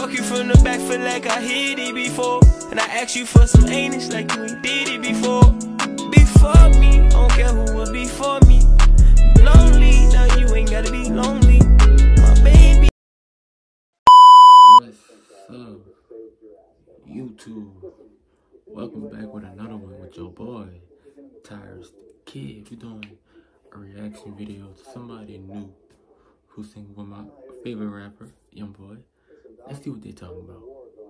Fuck you from the back, feel like I hit it before. And I asked you for some anus like you ain't did it before. Before me, I don't care who will be for me. Lonely, now you ain't gotta be lonely, my baby. What's up, YouTube? Welcome back with another one with your boy, Tyrus Kid. We're doing a reaction video to somebody new who's singing with my favorite rapper, Young Boy. Let's see what they're talking about.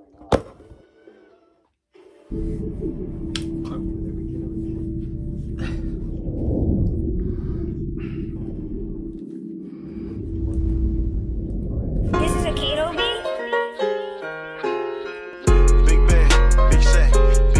This is a keto beat. Big bag, big sack,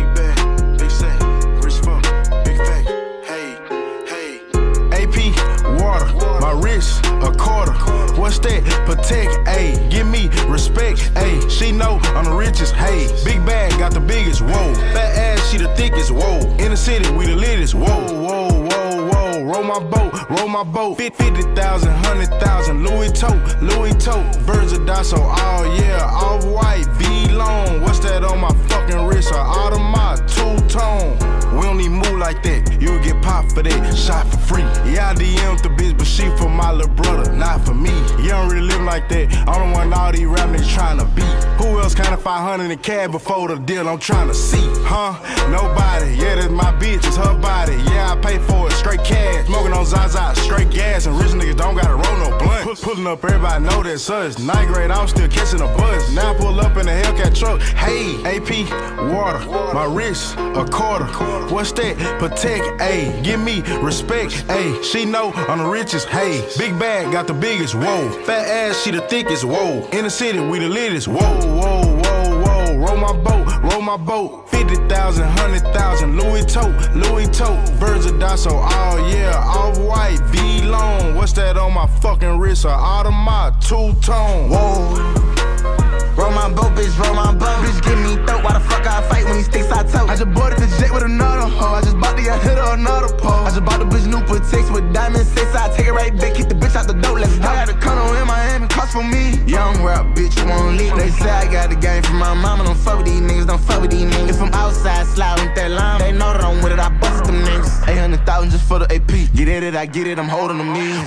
rich funk, big fat. Hey, AP water, my wrist a quarter. What's that? Protect, ayy. Give me respect, ayy. She know I'm the richest, hey. Big bag got the biggest, whoa. Fat ass, she the thickest, whoa. In the city, we the latest, whoa, whoa, whoa, whoa. Roll my boat. 50,000, 100,000. Louis tote. Birds of Dasso, oh yeah. Off white, V-long. What's that on my fucking wrist? Or Audemars, two-tone. We don't need move like that. You'll get popped for that. Shot for free. Yeah, I DM'd the bitch, but she for my little brother, not for me. You don't really live like that. I'm the one all these rap niggas trying to beat. Who else counted 500 in cab before the deal? I'm trying to see. Huh? Nobody. Yeah, that's my bitch. It's her body. Yeah, I pay for it. Straight cash. Smoking on Zaza. Straight gas. And rich niggas don't gotta roll no blunt. Pulling up, everybody know that's us. Ninth grade, I'm still catching a bus. Now I pull up in the Hellcat truck. Hey, AP, water. My wrist, a quarter. What's that? Protect, ayy. Give me respect, ayy. She know I'm the richest, hey. Big bag got the biggest, whoa. Fat ass, she the thickest, whoa. In the city, we the latest, whoa, whoa, whoa, whoa. Roll my boat. 50,000, 100,000. Louis tote. Birds of Dasso, oh yeah. Off white, V-long. What's that on my fucking wrist? Or Audemars, two-tone, whoa. Roll my boat, bitch, roll my boat. Bitch, give me throat, why the fuck I fight when he sticks I tote? I just boarded the jet with another hoe. I just bought the hit her another pole. I just bought the bitch new Patex with diamonds, 6 I take it right back, kick the bitch out the door, let's go. I got a condo in Miami, cost for me. Young rap, bitch, you won't leave. They say I got the game from my mama, don't fuck with these niggas, don't fuck with these niggas. If I'm outside sliding with that line, they know that I'm with it, I bust them niggas. 800,000 just for the AP. Get at it, I get it, I'm holding them knees.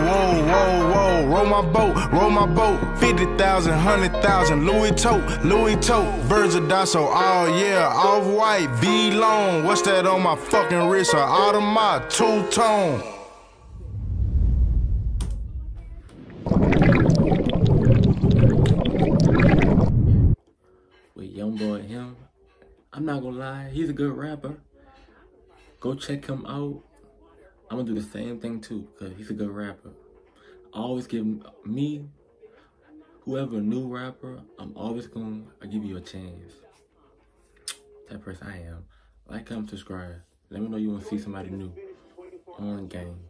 Whoa. Roll my boat. 50,000, 100,000. Louis tote. Birds of Dasso, oh yeah. Off white, V-long. What's that on my fucking wrist? Or Audemars, two-tone. With Young Boy him, I'm not gonna lie, he's a good rapper. Go check him out. I'm gonna do the same thing too, cause he's a good rapper. Always give me, whoever new rapper, I'm always gonna give you a chance. That person I am. Like, comment, subscribe. Let me know you wanna see somebody new on game.